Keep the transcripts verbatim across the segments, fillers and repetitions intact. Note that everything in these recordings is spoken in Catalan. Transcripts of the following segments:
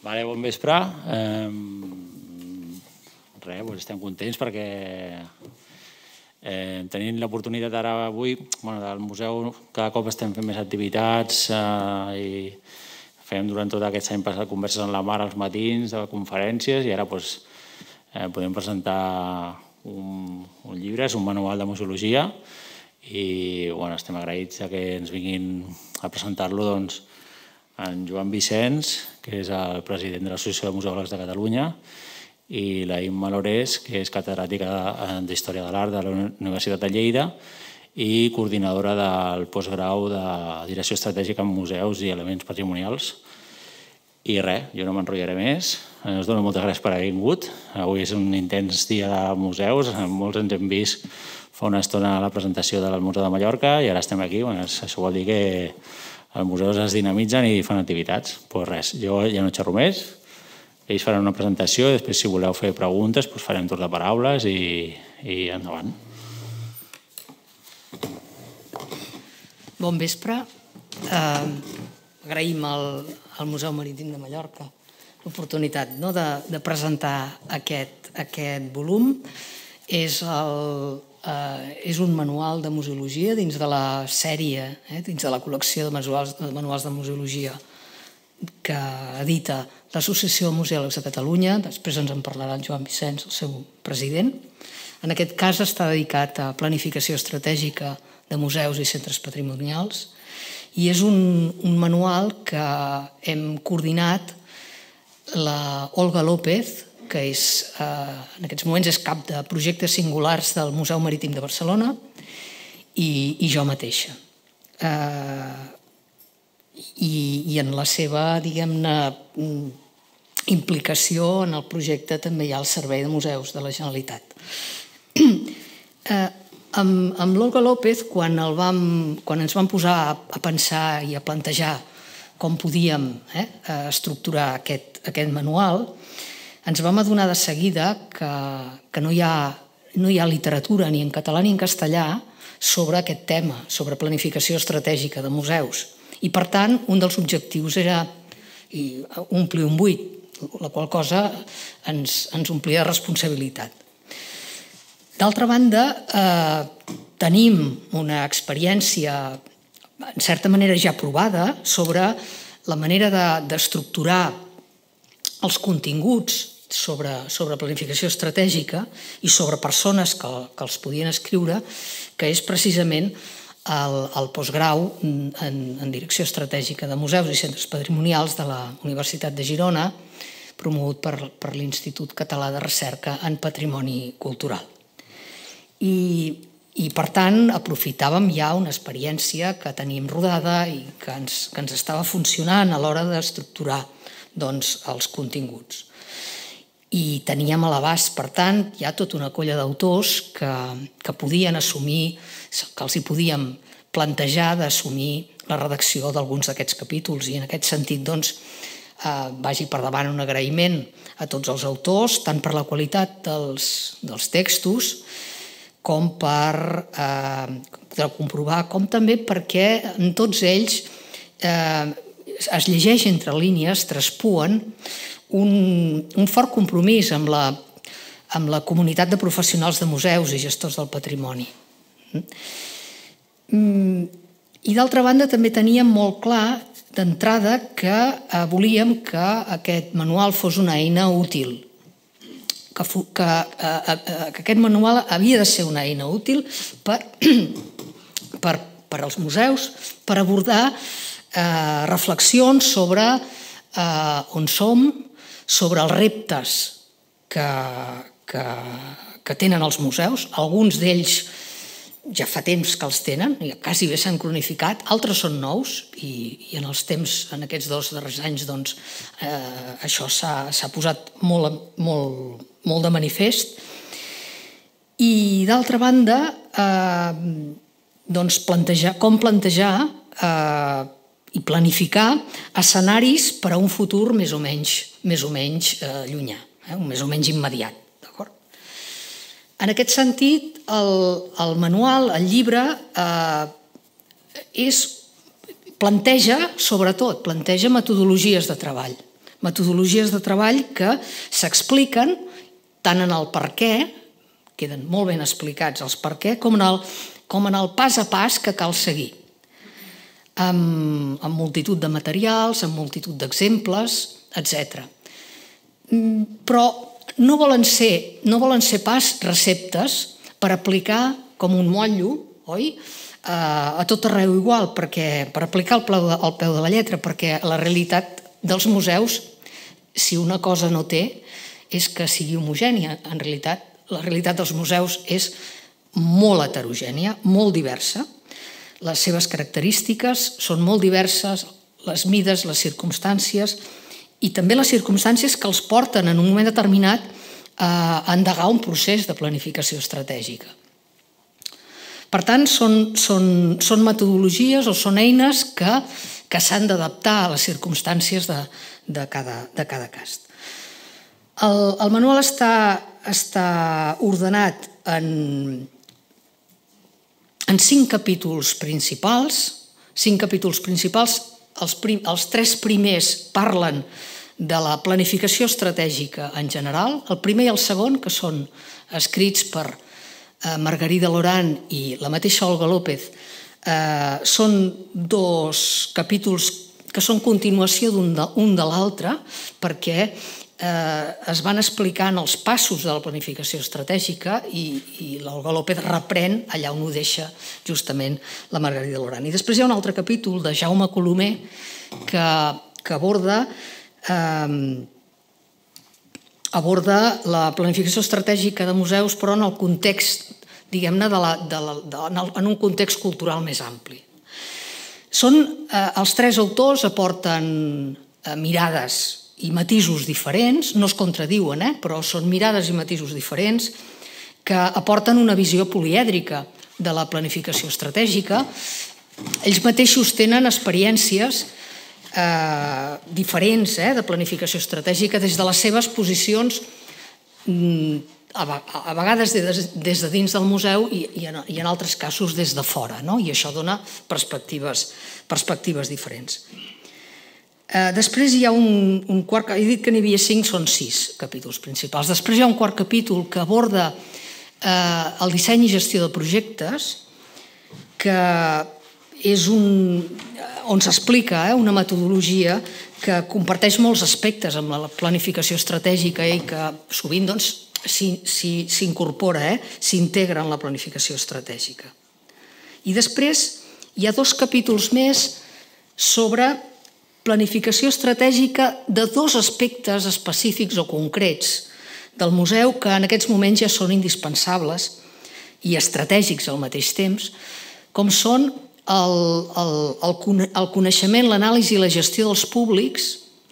Vale, bon vespre. Eh, res, doncs estem contents perquè eh, tenim l'oportunitat ara avui, bueno, del museu cada cop estem fent més activitats eh, i fem durant tot aquest any passat converses amb la Mar als matins, de conferències, i ara doncs, eh, podem presentar un, un llibre, és un manual de museologia, i bueno, estem agraïts que ens vinguin a presentar-lo doncs, en Joan Vicenç, que és el president de l'Associació de Museòlegs de Catalunya, i la Imma Lorés, que és catedràtica d'Història de l'Art de la Universitat de Lleida i coordinadora del postgrau de Direcció Estratègica en Museus i Elements Patrimonials. I res, jo no m'enrotllaré més. Us dono moltes gràcies per haver vingut. Avui és un intens dia de museus. Molts ens hem vist fa una estona a la presentació del Museu de Mallorca i ara estem aquí. Això vol dir que els museus es dinamitzen i fan activitats. Doncs res, jo ja no xerro més. Ells faran una presentació i després, si voleu fer preguntes, farem torn de paraules i endavant. Bon vespre. Agraïm al Museu Marítim de Mallorca l'oportunitat de presentar aquest volum. És un manual de museologia dins de la sèrie, dins de la col·lecció de manuals de museologia que edita l'Associació de Museòlegs de Catalunya. Després ens en parlarà el Joan Vicenç, el seu president. En aquest cas està dedicat a planificació estratègica de museus i centres patrimonials i és un manual que hem coordinat la Olga López, que en aquests moments és cap de projectes singulars del Museu Marítim de Barcelona, i jo mateixa. I en la seva, diguem-ne, implicació en el projecte també hi ha el Servei de Museus de la Generalitat. Amb l'Olga López, quan ens vam posar a pensar i a plantejar com podíem estructurar aquest manual, ens vam adonar de seguida que no hi ha literatura ni en català ni en castellà sobre aquest tema, sobre planificació estratègica de museus. I, per tant, un dels objectius era omplir un buit, la qual cosa ens omplia de responsabilitat. D'altra banda, tenim una experiència, en certa manera ja provada, sobre la manera d'estructurar els continguts sobre planificació estratègica i sobre persones que els podien escriure, que és precisament el postgrau en Direcció Estratègica de Museus i Centres Patrimonials de la Universitat de Girona, promogut per l'Institut Català de Recerca en Patrimoni Cultural. I, per tant, aprofitàvem ja una experiència que teníem rodada i que ens estava funcionant a l'hora d'estructurar els continguts. I teníem a l'abast, per tant, ja tota una colla d'autors que podien assumir, que els hi podíem plantejar d'assumir la redacció d'alguns d'aquests capítols. I en aquest sentit, doncs, vagi per davant un agraïment a tots els autors, tant per la qualitat dels textos, com per comprovar, com també perquè en tots ells es llegeix entre línies, traspuen un fort compromís amb la comunitat de professionals de museus i gestors del patrimoni. I d'altra banda també teníem molt clar d'entrada que volíem que aquest manual fos una eina útil, que aquest manual havia de ser una eina útil per als museus, per abordar reflexions sobre on som, sobre els reptes que tenen els museus. Alguns d'ells ja fa temps que els tenen, quasi bé s'han cronificat, altres són nous i en els temps, en aquests dos darrers anys, això s'ha posat molt de manifest. I d'altra banda, com plantejar i planificar escenaris per a un futur més o menys llunyà, més o menys immediat. En aquest sentit, el manual, el llibre, planteja, sobretot, planteja metodologies de treball, metodologies de treball que s'expliquen tant en el per què, queden molt ben explicats els per què, com en el, com en el pas a pas que cal seguir. Amb, amb multitud de materials, amb multitud d'exemples, etcètera. Però no volen ser, no volen ser pas receptes per aplicar com un motllo, oi? A tot arreu igual, perquè, per aplicar al peu, de, al peu de la lletra, perquè la realitat dels museus, si una cosa no té, és que sigui homogènia. En realitat, la realitat dels museus és molt heterogènia, molt diversa. Les seves característiques són molt diverses, les mides, les circumstàncies, i també les circumstàncies que els porten en un moment determinat a endegar un procés de planificació estratègica. Per tant, són, són, són metodologies o són eines que, que s'han d'adaptar a les circumstàncies de, de, cada, de cada cas. El, el manual està, està ordenat en, en cinc capítols principals. Cinc capítols principals. Els, prim, els tres primers parlen de la planificació estratègica en general. El primer i el segon, que són escrits per eh, Margarida Lorán i la mateixa Olga López, eh, són dos capítols que són continuació d'un de, un de l'altre, perquè Eh, es van explicant els passos de la planificació estratègica i, i l'Olga López reprèn allà on ho deixa justament la Margarida Lorán. I després hi ha un altre capítol de Jaume Colomer que, que aborda, eh, aborda la planificació estratègica de museus, però en el context, diguem-ne, de la, de la, de, en un context cultural més ampli. Són, eh, els tres autors aporten eh, mirades i matisos diferents, no es contradiuen, eh? però són mirades i matisos diferents que aporten una visió polièdrica de la planificació estratègica. Ells mateixos tenen experiències eh, diferents eh, de planificació estratègica des de les seves posicions, a vegades des de dins del museu i, i, en, i en altres casos des de fora, no? I això dona perspectives, perspectives diferents. Uh, després hi ha un, un quart... He dit que n'hi havia cinc, són sis capítols principals. Després hi ha un quart capítol que aborda uh, el disseny i gestió de projectes, que és un... on s'explica eh, una metodologia que comparteix molts aspectes amb la planificació estratègica i que sovint doncs, s'incorpora, eh, s'integra en la planificació estratègica. I després hi ha dos capítols més sobre planificació estratègica de dos aspectes específics o concrets del museu que en aquests moments ja són indispensables i estratègics al mateix temps, com són el, el, el coneixement, l'anàlisi i la gestió dels públics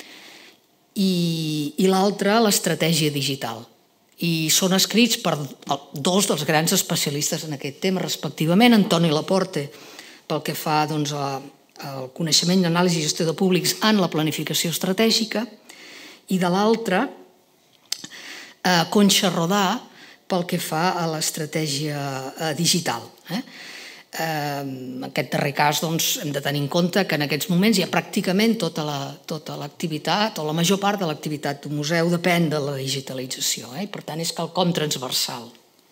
i, i l'altre, l'estratègia digital. I són escrits per dos dels grans especialistes en aquest tema, respectivament, Antoni Laporte, pel que fa doncs, a el coneixement, l'anàlisi i gestió de públics en la planificació estratègica, i de l'altre, eh, Concha Rodà, pel que fa a l'estratègia eh, digital. Eh? Eh, en aquest darrer cas doncs, hem de tenir en compte que en aquests moments hi ha pràcticament tota l'activitat o la major part de l'activitat d'un museu depèn de la digitalització, eh? I per tant és quelcom transversal.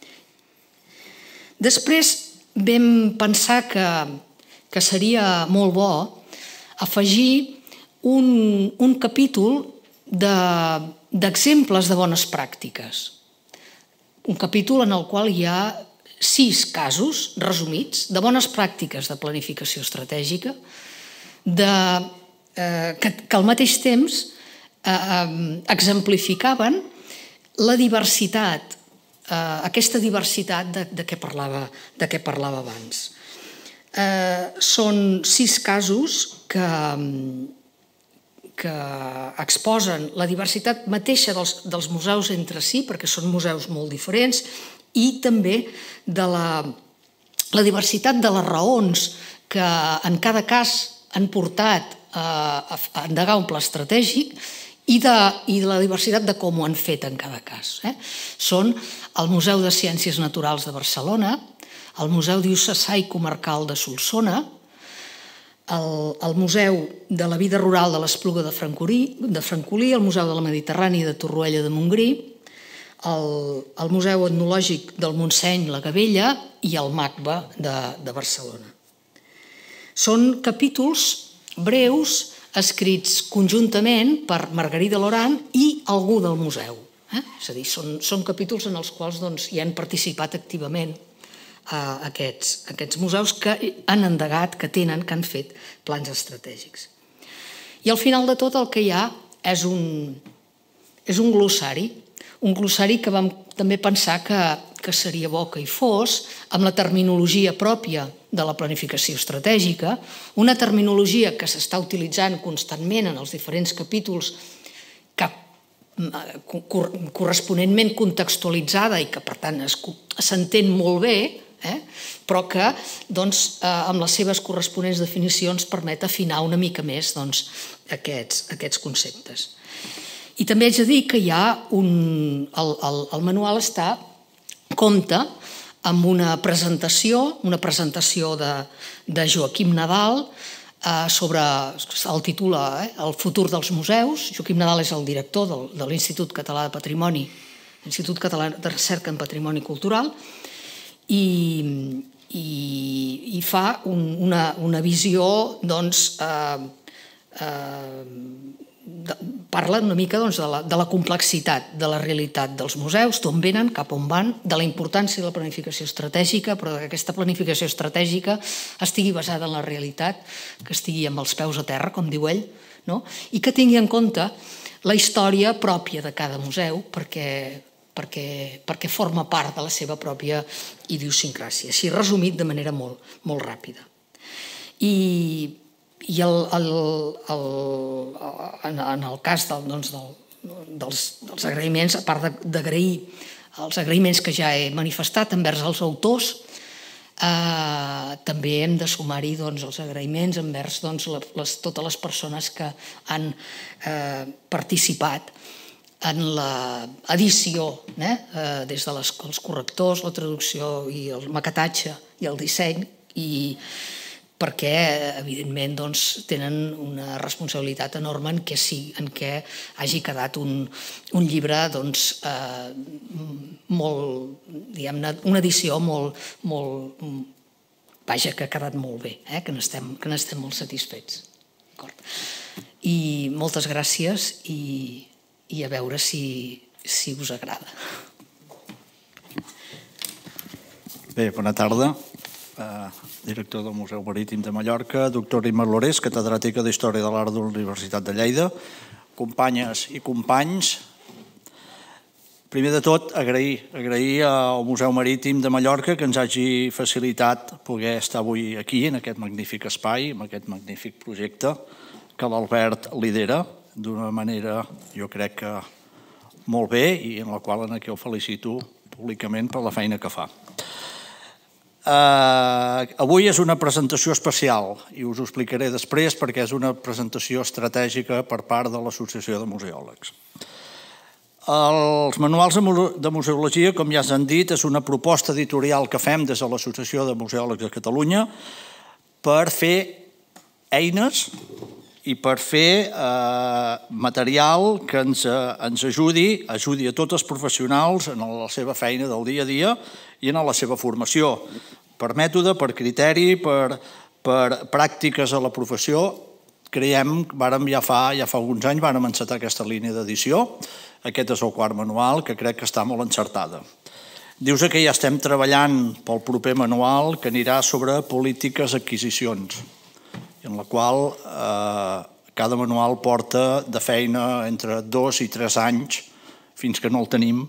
Després vam pensar que que seria molt bo afegir un, un capítol d'exemples de, de bones pràctiques. Un capítol en el qual hi ha sis casos resumits de bones pràctiques de planificació estratègica de, eh, que, que al mateix temps eh, exemplificaven la diversitat, eh, aquesta diversitat de, de, què parlava, de què parlava abans. Eh, són sis casos que, que exposen la diversitat mateixa dels, dels museus entre si, perquè són museus molt diferents, i també de la, la diversitat de les raons que en cada cas han portat a, a endegar un pla estratègic i de, i de la diversitat de com ho han fet en cada cas. Eh? Són el Museu de Ciències Naturals de Barcelona, el Museu Diocesà i Comarcal de Solsona, el Museu de la Vida Rural de l'Espluga de Francolí, el Museu de la Mediterrània de Torroella de Montgrí, el Museu Etnològic del Montseny, la Gavella, i el MACBA de Barcelona. Són capítols breus escrits conjuntament per Margarida Loran i algú del museu. És a dir, són capítols en els quals hi han participat activament aquests museus que han endegat, que tenen, que han fet plans estratègics. I al final de tot el que hi ha és un glossari, un glossari que vam també pensar que seria bo que hi fos, amb la terminologia pròpia de la planificació estratègica, una terminologia que s'està utilitzant constantment en els diferents capítols, corresponentment contextualitzada i que per tant s'entén molt bé, però que amb les seves corresponents definicions permet afinar una mica més aquests conceptes. I també haig de dir que hi ha un... el manual està, compta amb una presentació, una presentació de Joaquim Nadal sobre, el titula El futur dels museus. Joaquim Nadal és el director de l'Institut Català de Patrimoni, l'Institut Català de Recerca en Patrimoni Cultural, i fa una visió, doncs, parla una mica de la complexitat de la realitat dels museus, d'on venen, cap on van, de la importància de la planificació estratègica, però que aquesta planificació estratègica estigui basada en la realitat, que estigui amb els peus a terra, com diu ell, i que tingui en compte la història pròpia de cada museu, perquè perquè forma part de la seva pròpia idiosincràsia, així resumit de manera molt ràpida. I en el cas dels agraïments, a part d'agrair els agraïments que ja he manifestat envers els autors, també hem de sumar-hi els agraïments envers totes les persones que han participat en l'edició, des dels correctors, la traducció i el maquetatge i el disseny, perquè, evidentment, tenen una responsabilitat enorme en què hagi quedat un llibre, una edició molt, vaja, que ha quedat molt bé, que n'estem molt satisfets. I moltes gràcies i i a veure si us agrada. Bé, bona tarda. Director del Museu Marítim de Mallorca, doctor Imma Lorés, catedràtica d'Història de l'Art de la Universitat de Lleida, companyes i companys. Primer de tot, agrair al Museu Marítim de Mallorca que ens hagi facilitat poder estar avui aquí, en aquest magnífic espai, en aquest magnífic projecte que l'Albert lidera d'una manera, jo crec que molt bé, i en la qual en aquí el felicito públicament per la feina que fa. Avui és una presentació especial i us ho explicaré després perquè és una presentació estratègica per part de l'Associació de Museòlegs. Els manuals de museologia, com ja s'han dit, és una proposta editorial que fem des de l'Associació de Museòlegs de Catalunya per fer eines i per fer material que ens ajudi, ajudi a tots els professionals en la seva feina del dia a dia i en la seva formació, per mètode, per criteri, per pràctiques a la professió. Creiem, ja fa alguns anys, vàrem encetar aquesta línia d'edició. Aquest és el quart manual, que crec que està molt encertada. Dius que ja estem treballant pel proper manual que anirà sobre polítiques adquisicions, en la qual cada manual porta de feina entre dos i tres anys fins que no el tenim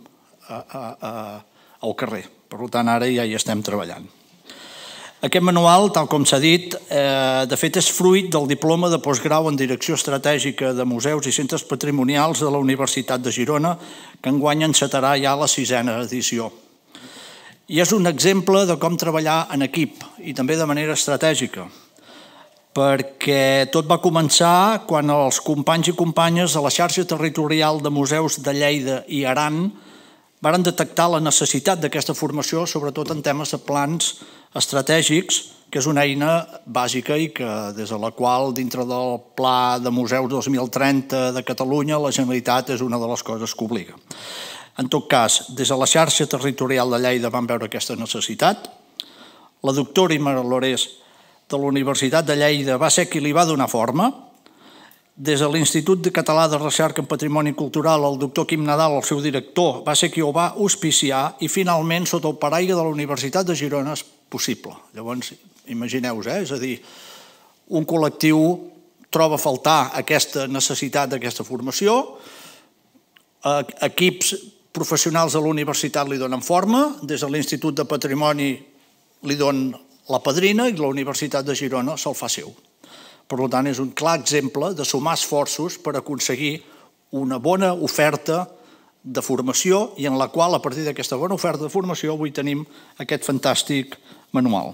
al carrer. Per tant, ara ja hi estem treballant. Aquest manual, tal com s'ha dit, de fet és fruit del diploma de postgrau en Direcció Estratègica de Museus i Centres Patrimonials de la Universitat de Girona, que enguany encetarà ja la sisena edició. I és un exemple de com treballar en equip i també de manera estratègica, perquè tot va començar quan els companys i companyes de la xarxa territorial de museus de Lleida i Aran varen detectar la necessitat d'aquesta formació, sobretot en temes de plans estratègics que és una eina bàsica i que des de la qual, dintre del Pla de Museus dos mil trenta de Catalunya, la Generalitat és una de les coses que obliga. En tot cas, des de la xarxa territorial de Lleida vam veure aquesta necessitat. La doctora Imma Lorés de la Universitat de Lleida va ser qui li va donar forma. Des de l'Institut Català de Recerca en Patrimoni Cultural, el doctor Quim Nadal, el seu director, va ser qui ho va auspiciar i finalment, sota el paraigua de la Universitat de Girona, és possible. Llavors, imagineu-vos, eh? És a dir, un col·lectiu troba a faltar aquesta necessitat d'aquesta formació, equips professionals de la universitat li donen forma, des de l'Institut de Patrimoni li donen la padrina i la Universitat de Girona se'l fa seu. Per tant, és un clar exemple de sumar esforços per aconseguir una bona oferta de formació i en la qual, a partir d'aquesta bona oferta de formació, avui tenim aquest fantàstic manual.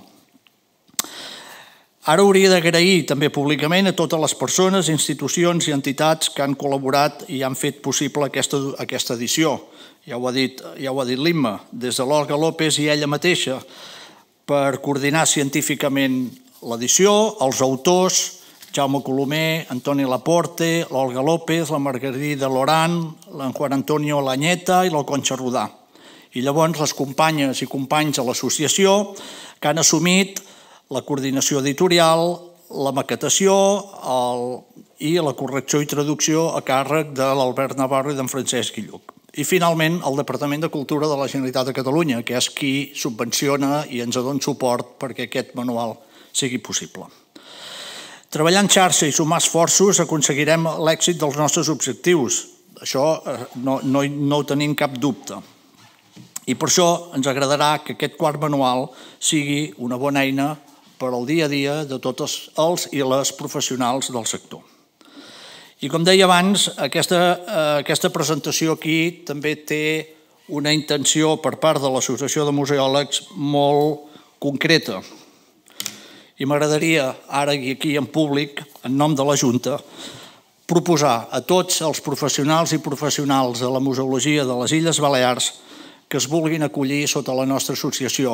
Ara hauria d'agrair també públicament a totes les persones, institucions i entitats que han col·laborat i han fet possible aquesta edició. Ja ho ha dit l'Imma, des de l'Olga López i ella mateixa, per coordinar científicament l'edició, els autors, Jaume Colomer, Antoni Laporte, l'Olga López, la Margarida Loran, l'en Juan Antonio Lañeta i la Conxa Rodà. I llavors les companyes i companys de l'associació que han assumit la coordinació editorial, la maquetació i la correcció i traducció a càrrec de l'Albert Navarro i d'en Francesc Guilluc. I finalment el Departament de Cultura de la Generalitat de Catalunya, que és qui subvenciona i ens dona suport perquè aquest manual sigui possible. Treballar en xarxa i sumar esforços aconseguirem l'èxit dels nostres objectius. Això no, no, no ho tenim cap dubte. I per això ens agradarà que aquest quart manual sigui una bona eina per al dia a dia de tots els i les professionals del sector. I com deia abans, aquesta, aquesta presentació aquí també té una intenció per part de l'Associació de Museòlegs molt concreta. I m'agradaria, ara i aquí en públic, en nom de la Junta, proposar a tots els professionals i professionals de la museologia de les Illes Balears que es vulguin acollir sota la nostra associació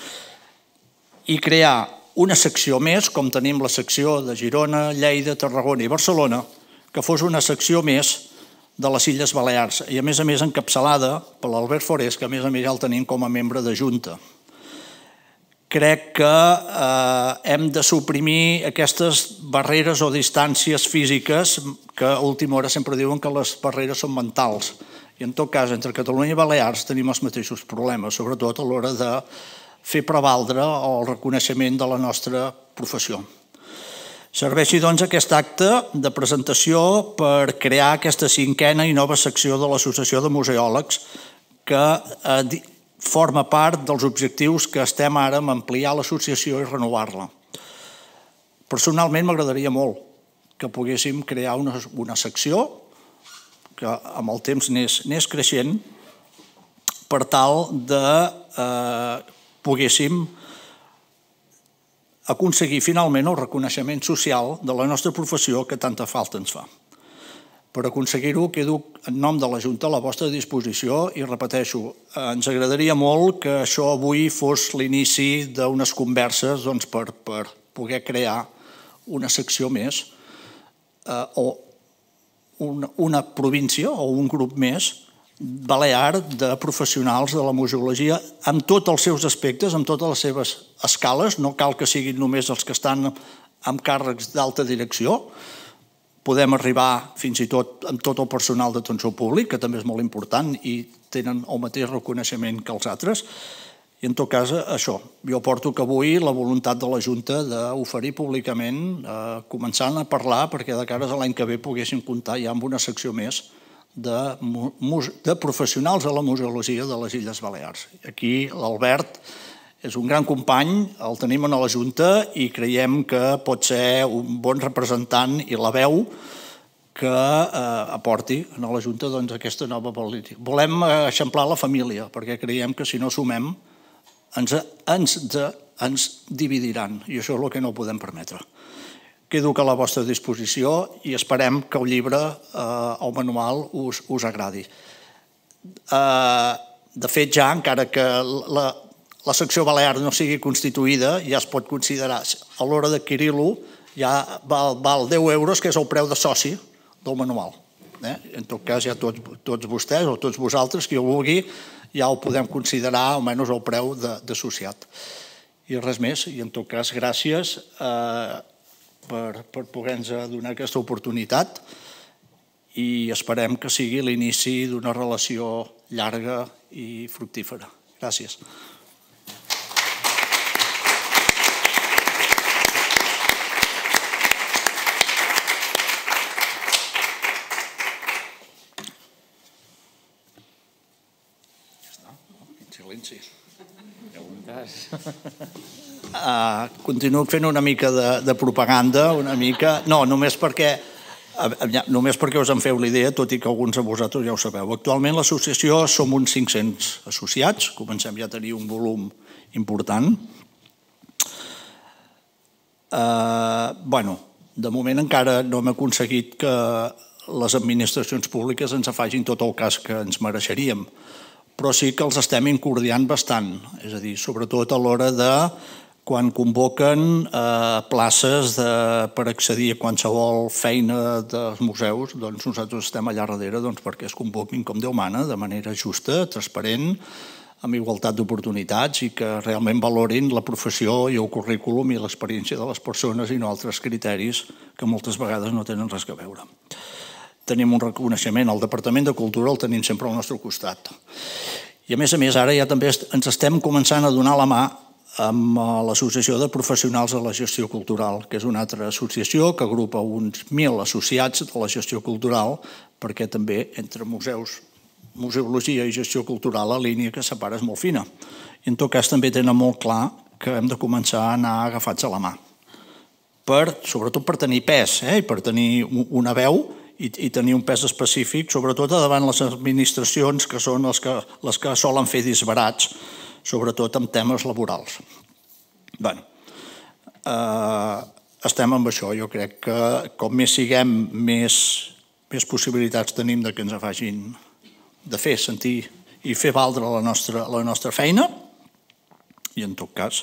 i crear una secció més, com tenim la secció de Girona, Lleida, Tarragona i Barcelona, que fos una secció més de les Illes Balears i a més a més encapçalada per l'Albert Forés, que a més a més ja el tenim com a membre de Junta. Crec que hem de suprimir aquestes barreres o distàncies físiques que a última hora sempre diuen que les barreres són mentals. I en tot cas, entre Catalunya i Balears tenim els mateixos problemes, sobretot a l'hora de fer prevaldre el reconeixement de la nostra professió. Serveixi, doncs, aquest acte de presentació per crear aquesta cinquena i nova secció de l'Associació de Museòlegs que forma part dels objectius que estem ara en ampliar l'associació i renovar-la. Personalment m'agradaria molt que poguéssim crear una secció que amb el temps anés creixent per tal de poguéssim aconseguir finalment el reconeixement social de la nostra professió que tanta falta ens fa. Per aconseguir-ho, quedo en nom de la Junta a la vostra disposició i repeteixo, ens agradaria molt que això avui fos l'inici d'unes converses per poder crear una secció més o una província o un grup més balear de professionals de la museologia amb tots els seus aspectes, amb totes les seves escales, no cal que siguin només els que estan amb càrrecs d'alta direcció, podem arribar fins i tot amb tot el personal d'atenció públic, que també és molt important i tenen el mateix reconeixement que els altres. I en tot cas, això, jo porto que avui la voluntat de la Junta d'oferir públicament, començant a parlar, perquè de cares a l'any que ve poguéssim comptar ja amb una secció més de professionals de la museologia de les Illes Balears. Aquí l'Albert és un gran company, el tenim a la Junta i creiem que pot ser un bon representant i la veu que aporti a la Junta aquesta nova política. Volem eixamplar la família, perquè creiem que si no sumem ens dividiran i això és el que no podem permetre. Quedo a la vostra disposició i esperem que el llibre, el manual, us agradi. De fet, ja, encara que la secció balear no sigui constituïda, ja es pot considerar, a l'hora d'adquirir-lo, ja val, val deu euros, que és el preu de soci del manual. Eh? En tot cas, ja tots, tots vostès o tots vosaltres, qui ho vulgui, ja ho podem considerar almenys el preu d'associat. I res més, i en tot cas, gràcies eh, per, per poder-nos donar aquesta oportunitat i esperem que sigui l'inici d'una relació llarga i fructífera. Gràcies. Silenci. Preguntes? Uh, continuo fent una mica de, de propaganda, una mica... No, només perquè, només perquè us en feu l'idea, tot i que alguns de vosaltres ja ho sabeu. Actualment l'associació som uns cinc-cents associats, comencem ja a tenir un volum important. Uh, bueno, de moment encara no hem aconseguit que les administracions públiques ens facin tot el cas que ens mereixeríem, però sí que els estem incordiant bastant, és a dir, sobretot a l'hora de quan convoquen eh, places de, per accedir a qualsevol feina dels museus, doncs nosaltres estem allà darrere doncs, perquè es convoquin com Déu mana, de manera justa, transparent, amb igualtat d'oportunitats i que realment valorin la professió i el currículum i l'experiència de les persones i no altres criteris que moltes vegades no tenen res a veure. Tenim un reconeixement, el Departament de Cultura el tenim sempre al nostre costat. I a més a més, ara ja també ens estem començant a donar la mà amb l'Associació de Professionals de la Gestió Cultural, que és una altra associació que agrupa uns mil associats de la gestió cultural, perquè també entre museus, museologia i gestió cultural la línia que separa és molt fina. I en tot cas també tenen molt clar que hem de començar a anar agafats a la mà, per, sobretot per tenir pes, eh? I per tenir una veu i tenir un pes específic, sobretot davant les administracions que són les que, les que solen fer disbarats, sobretot en temes laborals. Bé, eh, estem amb això. Jo crec que com més siguem, més, més possibilitats tenim de que ens facin de fer, sentir i fer valdre la nostra, la nostra feina. I en tot cas...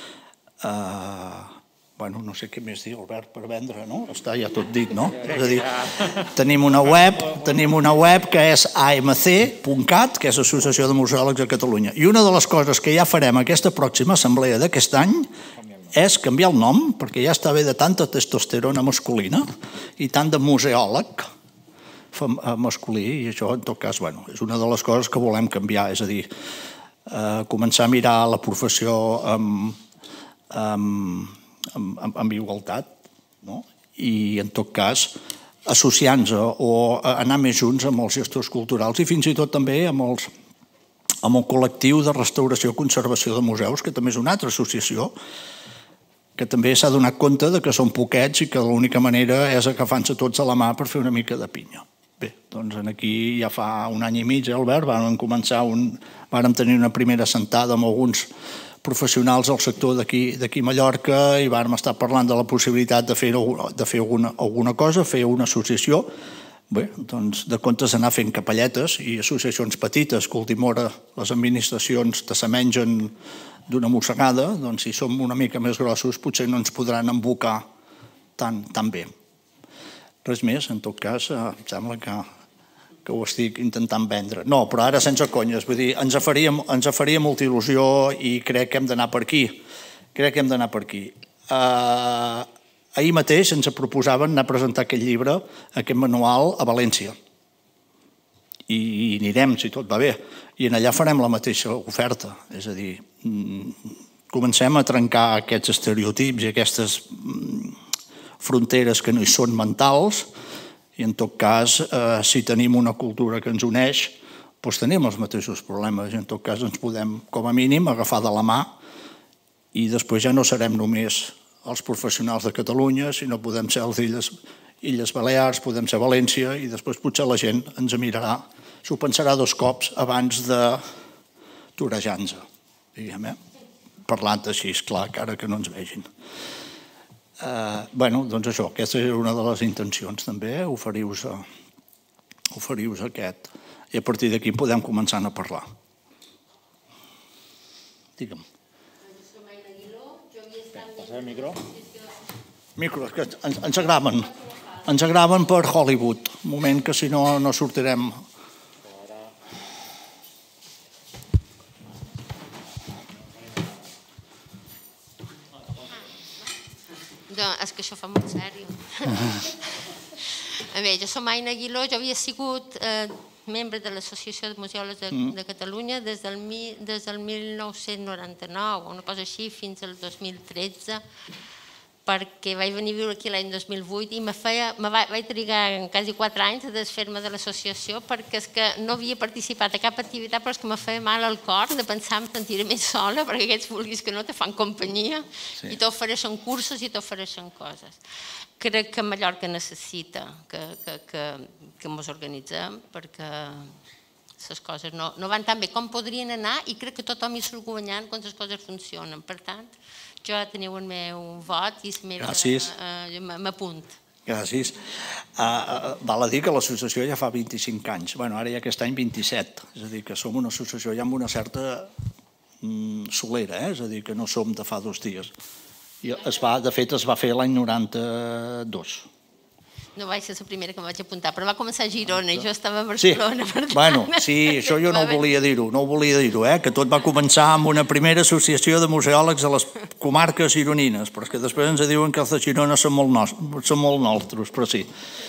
Eh, Bueno, no sé què més dir, Albert, per vendre, no? Està ja tot dit, no? És a dir, tenim una web, tenim una web que és a eme ce punt cat, que és l'Associació de Museòlegs de Catalunya. I una de les coses que ja farem aquesta pròxima assemblea d'aquest any és canviar el nom, perquè ja està bé de tanta testosterona masculina i tant de museòleg masculí, i això, en tot cas, bueno, és una de les coses que volem canviar, és a dir, eh, començar a mirar la professió amb... amb Amb, amb, amb igualtat, no? I en tot cas associant-nos o anar més junts amb els gestors culturals i fins i tot també amb, els, amb el col·lectiu de restauració i conservació de museus, que també és una altra associació que també s'ha donat compte de que són poquets i que l'única manera és agafant-se tots a la mà per fer una mica de pinya. Bé, doncs aquí ja fa un any i mig, Albert, vam començar un, vam tenir una primera sentada amb alguns professionals del sector d'aquí a Mallorca i vam estar parlant de la possibilitat de fer, de fer alguna, alguna cosa, fer una associació. Bé, doncs de comptes d'anar fent capelletes i associacions petites que a última hora les administracions te se mengen d'una mossegada, doncs si som una mica més grossos potser no ens podran embocar tan, tan bé. Res més, en tot cas, em sembla que... que ho estic intentant vendre. No, però ara sense conyes, vull dir, ens faria, ens faria molta il·lusió i crec que hem d'anar per aquí. Crec que hem d'anar per aquí. Uh, ahir mateix ens proposaven anar a presentar aquest llibre, aquest manual, a València. I, i anirem, si tot va bé. I en allà farem la mateixa oferta. És a dir, comencem a trencar aquests estereotips i aquestes fronteres que no hi són mentals. I en tot cas, eh, si tenim una cultura que ens uneix, doncs tenim els mateixos problemes i en tot cas ens podem, com a mínim, agafar de la mà i després ja no serem només els professionals de Catalunya, sinó podem ser els Illes, Illes Balears, podem ser València i després potser la gent ens mirarà, s'ho pensarà dos cops abans de torejar-nos, diguem, eh? Parlant així, esclar, cara que no ens vegin. Uh, bueno, doncs això, aquesta és una de les intencions també, oferir-vos oferir-vos aquest i a partir d'aquí podem començar a parlar. Digue'm. Passar el micro. Micro, que ens agraven. Ens agraven per Hollywood. Un moment que si no, no sortirem. És que això fa molt sèrio. A veure, jo som Aina Aguiló, jo havia sigut membre de l'Associació de Museòlegs de Catalunya des del mil nou-cents noranta-nou, una cosa així, fins al dos mil tretze, perquè vaig venir a viure aquí l'any dos mil vuit i vaig trigar quasi quatre anys a desfer-me de l'associació perquè és que no havia participat a cap activitat, però és que me feia mal al cor de pensar em sentir més sola, perquè aquests vulguis que no te fan companyia i t'ofereixen cursos i t'ofereixen coses. Crec que Mallorca necessita que ens organitzem perquè les coses no van tan bé com podrien anar i crec que tothom hi surt guanyant quan les coses funcionen. Per tant, jo teniu el meu vot i m'apunt. Gràcies. Val a dir que l'associació ja fa vint-i-cinc anys. Bé, ara ja aquest any vint-i-set. És a dir, que som una associació ja amb una certa solera, és a dir, que no som de fa dos dies. De fet, es va fer l'any noranta-dos. No vaig ser la primera que em vaig apuntar, però va començar a Girona i jo estava a Barcelona. Bueno, sí, això jo no ho volia dir-ho, no ho volia dir-ho, que tot va començar amb una primera associació de museòlegs a les comarques gironines, però és que després ens diuen que els de Girona són molt nostres, però sí.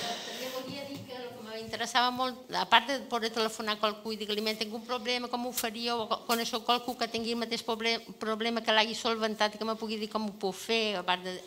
M'interessava molt, a part de poder telefonar a qualcú i dir-li tinc un problema, com ho faríeu, o conèixer qualcú que tingui el mateix problema que l'hagi solventat i que me pugui dir com ho puc fer,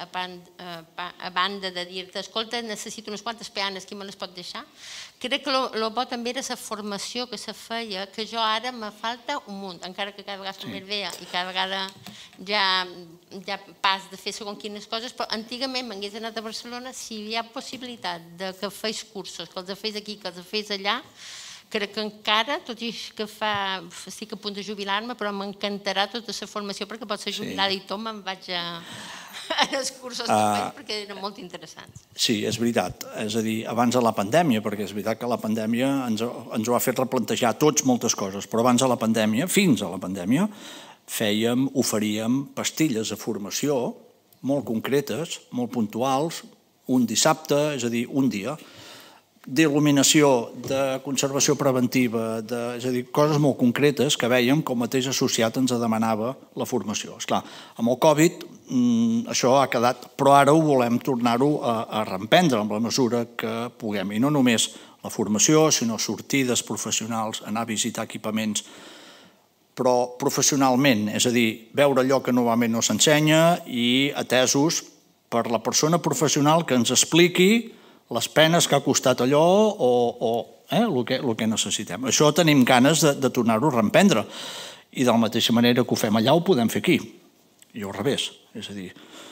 a banda de dir-te, escolta, necessito unes quantes peanes, qui me les pot deixar? Crec que el bo també era la formació que se feia, que jo ara me falta un munt, encara que cada vegada som més vella i cada vegada ja pas de fer segons quines coses, però antigament m'hagués anat a Barcelona, si hi ha possibilitat que feis cursos, que els feis aquí, que els feis allà, crec que encara, tot i que estic a punt de jubilar-me, però m'encantarà tota la formació perquè pot ser jubilada i tot me'n vaig a... els cursos que faig perquè eren molt interessants. Sí, és veritat. És a dir, abans de la pandèmia, perquè és veritat que la pandèmia ens ho ha fet replantejar tots moltes coses, però abans de la pandèmia, fins a la pandèmia, fèiem, oferíem pastilles de formació molt concretes, molt puntuals, un dissabte, és a dir, un dia, d'il·luminació, de conservació preventiva, és a dir, coses molt concretes que vèiem com mateix associat ens demanava la formació. Esclar, amb el Covid això ha quedat, però ara ho volem tornar-ho a reemprendre amb la mesura que puguem. I no només la formació, sinó sortides professionals, anar a visitar equipaments, però professionalment, és a dir, veure allò que normalment no s'ensenya i atesos per la persona professional que ens expliqui les penes que ha costat allò o el que necessitem. Això tenim ganes de tornar-ho a reemprendre i de la mateixa manera que ho fem allà ho podem fer aquí i al revés. És a dir,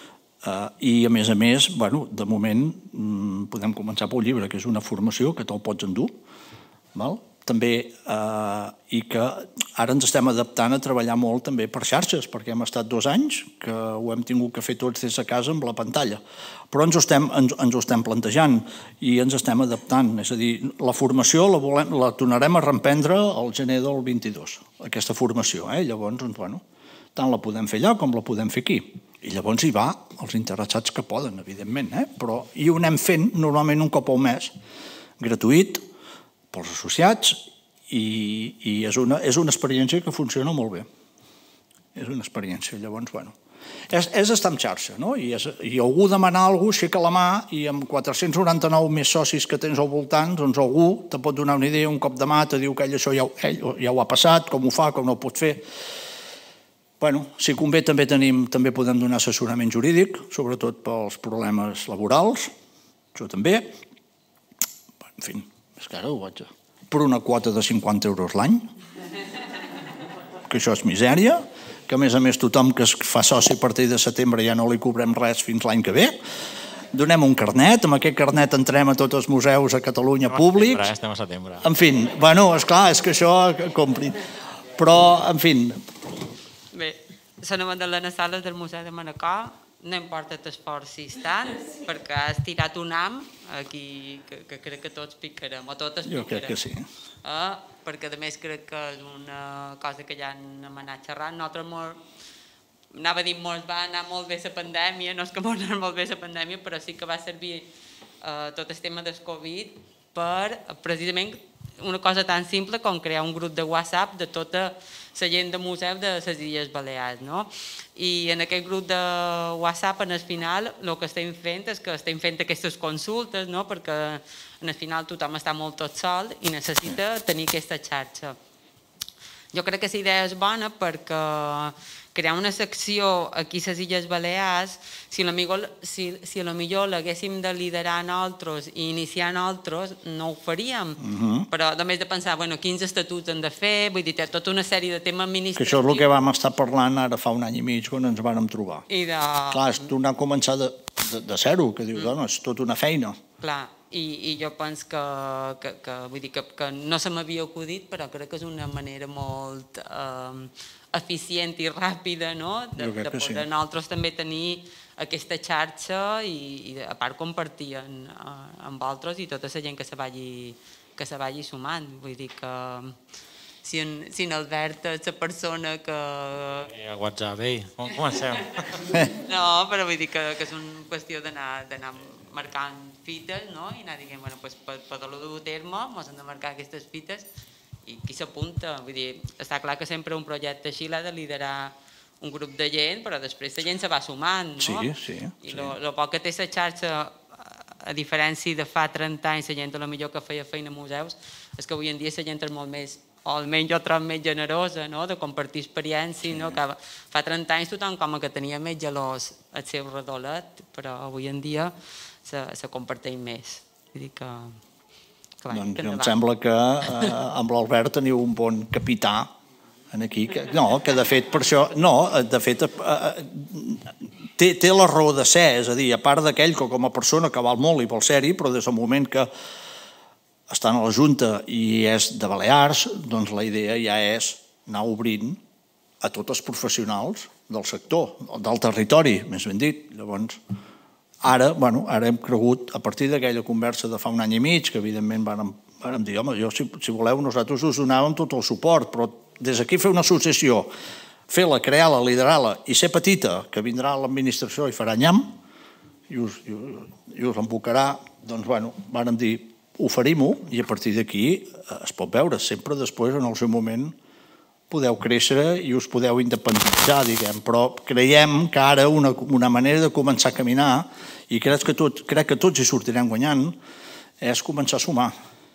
i a més a més, de moment podem començar pel llibre, que és una formació que te'l pots endur, també, i que ara ens estem adaptant a treballar molt també per xarxes, perquè hem estat dos anys que ho hem tingut que fer tots des de casa amb la pantalla, però ens ho estem plantejant i ens estem adaptant, és a dir, la formació la tornarem a reemprendre al gener del vint-i-dos, aquesta formació, llavors, bueno, tant la podem fer allà com la podem fer aquí, i llavors hi va els interessats que poden, evidentment, però i ho anem fent normalment un cop al mes, gratuït, pels associats, i és una experiència que funciona molt bé. És una experiència, llavors, bueno... És estar en xarxa, no? I algú demanar alguna cosa, aixeca la mà, i amb quatre-cents noranta-nou més socis que tens al voltant, doncs algú te pot donar una idea, un cop de mà, te diu que ell això ja ho ha passat, com ho fa, com no ho pot fer. Bueno, si convé també tenim, també podem donar assessorament jurídic, sobretot pels problemes laborals, això també. En fi, és que ara ho vaig a... Per una quota de cinquanta euros l'any, que això és misèria, que a més a més tothom que es fa soci a partir de setembre ja no li cobrem res fins l'any que ve. Donem un carnet, amb aquest carnet entrem a tots els museus a Catalunya públics. Estem a setembre. En fi, bueno, esclar, és que això compli. Però, en fi... Bé, la Magdalena Sales del Museu de Manacor, no importa t'esforcis tant, perquè has tirat un ham aquí que crec que tots picarem, o totes picarem. Jo crec que sí. perquè a més crec que és una cosa que ja hem anat xerrant. Nosaltres molt, anava a dir, ens va anar molt bé la pandèmia, no és que ens anava molt bé la pandèmia, però sí que va servir eh, tot el tema del Covid per precisament una cosa tan simple com crear un grup de WhatsApp de tota la gent de museu de les Illes Balears, no? I en aquest grup de WhatsApp, en el final, el que estem fent és que estem fent aquestes consultes, no? Perquè en el final tothom està molt tot sol i necessita tenir aquesta xarxa. Jo crec que la idea és bona perquè crear una secció aquí a les Illes Balears, si a millor, si, si a millor l'haguéssim de liderar nosaltres i iniciar nosaltres, no ho faríem. Uh-huh. Però a més de pensar, bueno, quins estatuts hem de fer, vull dir, té tota una sèrie de temes administratius. Que això és el que vam estar parlant ara fa un any i mig quan ens vàrem trobar. I de... Clar, és tornar a començar de, de, de zero, que dius, mm. és tota una feina. Clar, i, i jo penso que, que, que, vull dir, que, que no se m'havia acudit, però crec que és una manera molt eh, eficient i ràpida, no? De, de poder sí. Nosaltres també tenir aquesta xarxa i, i a part compartir en, amb altres i tota la gent que se vagi, que se vagi sumant. Vull dir que si en, si en Albert és la persona que... Eh, a WhatsApp, ei, com comencem? No, però vull dir que, que és una qüestió d'anar marcant fites, no? I anar dient, bueno, pues, per poder-lo dur a terme, ens hem de marcar aquestes fites i qui s'apunta. Vull dir, està clar que sempre un projecte així l'ha de liderar un grup de gent, però després la gent se va sumant, no? Sí, sí. I el poc que té la xarxa, a diferència de fa trenta anys, la gent a lo millor que feia feina a museus, és que avui en dia la gent és molt més, o almenys jo trobo més generosa, no? De compartir experiència, no? Que fa trenta anys tothom com que tenia més gelós al seu redolet, però avui en dia se, se comparteix més. Vull dir que... Clar, doncs em sembla que eh, amb l'Albert teniu un bon capità aquí, que, no, que de fet per això, no, de fet eh, té, té la raó de ser, és a dir, a part d'aquell que com a persona que val molt i vol ser-hi, però des del moment que està a la Junta i és de Balears, doncs la idea ja és anar obrint a tots els professionals del sector, del territori, més ben dit. Llavors, Ara, bueno, ara hem cregut, a partir d'aquella conversa de fa un any i mig, que evidentment vàrem, vàrem dir, home, jo, si, si voleu, nosaltres us donàvem tot el suport, però des d'aquí fer una associació, fer-la, crear-la, liderar-la i ser petita, que vindrà a l'administració i farà nyam, i us, i, i us embocarà, doncs, bueno, vàrem dir, oferim-ho, i a partir d'aquí es pot veure, sempre després, en el seu moment, podeu créixer i us podeu independitzar, diguem, però creiem que ara una, una manera de començar a caminar, i crec que, tot, crec que tots hi sortirem guanyant, és començar a sumar.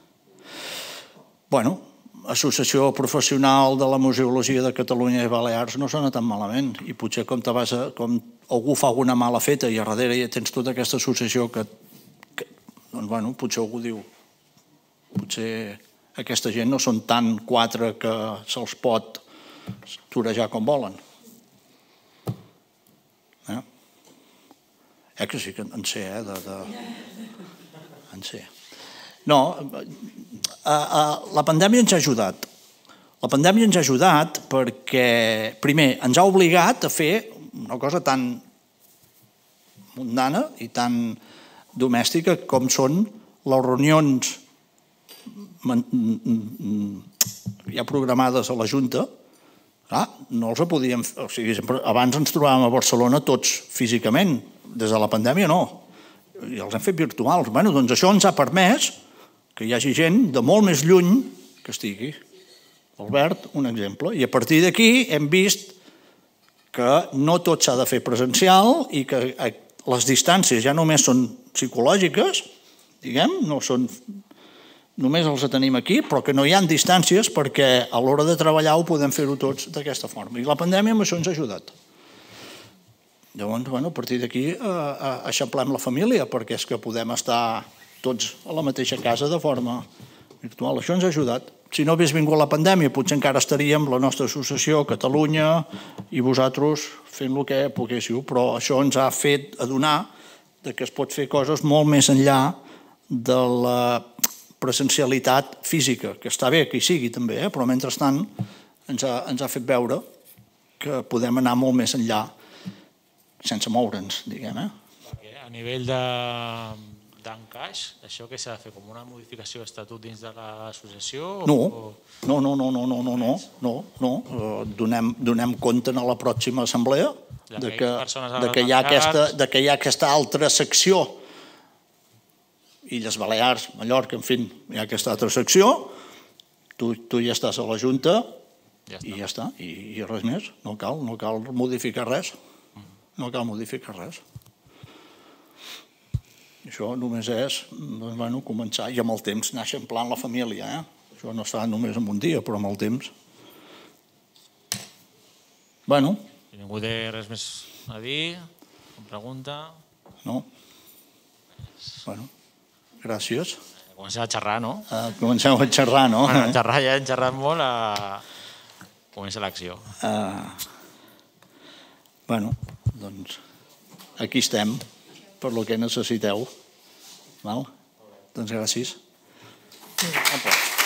Bueno, Associació Professional de la Museologia de Catalunya i Balears no sona tan malament, i potser com, te vas a, com algú fa alguna mala feta i a darrere ja tens tota aquesta associació que, que doncs, bueno, potser algú diu, potser... aquesta gent no són tan quatre que se'ls pot torejar com volen. Eh? Eh que sí que en sé, eh? De, de... En sé. No, a, a, la pandèmia ens ha ajudat. La pandèmia ens ha ajudat perquè, primer, ens ha obligat a fer una cosa tan mundana i tan domèstica com són les reunions ja programades a la Junta. Clar, no els podíem... O sigui, abans ens trobàvem a Barcelona tots físicament, des de la pandèmia no, i els hem fet virtuals. Bé, doncs això ens ha permès que hi hagi gent de molt més lluny que estigui. Albert, un exemple. I a partir d'aquí hem vist que no tot s'ha de fer presencial i que les distàncies ja només són psicològiques, diguem, no són... Només els tenim aquí, però que no hi ha distàncies perquè a l'hora de treballar ho podem fer-ho tots d'aquesta forma. I la pandèmia amb això ens ha ajudat. Llavors, bueno, a partir d'aquí eixamplem la família, perquè és que podem estar tots a la mateixa casa de forma virtual. Això ens ha ajudat. Si no hagués vingut la pandèmia, potser encara estaríem la nostra associació, Catalunya, i vosaltres fent el que poguéssiu, però això ens ha fet adonar que es pot fer coses molt més enllà de la presencialitat física, que està bé que hi sigui també, eh? Però mentrestant ens ha, ens ha fet veure que podem anar molt més enllà sense moure'ns, diguem. Eh? A nivell de, d'encaix, això que s'ha de fer com una modificació d'estatut dins de l'associació? No, no, no, no, no, no, no, no, no, no. Donem, donem compte a la pròxima assemblea de que, de que, hi ha aquesta, de que hi ha aquesta altra secció, Illes Balears, Mallorca, en fi, hi ha aquesta altra secció, tu, tu ja estàs a la Junta i ja està, i, i res més, no cal, no cal modificar res, no cal modificar res. Això només és, doncs, bueno, començar, i amb el temps néixer en plan la família, eh? Això no es fa només en un dia, però amb el temps. Bueno. Si ningú té res més a dir, em pregunta... No? Bueno, gràcies. Comencem a xerrar, no? Uh, comencem a xerrar, no? Bueno, a xerrar ja hem xerrat molt, a... comença l'acció. Uh, bueno, doncs aquí estem, per lo que necessiteu. Val? Doncs gràcies. Sí.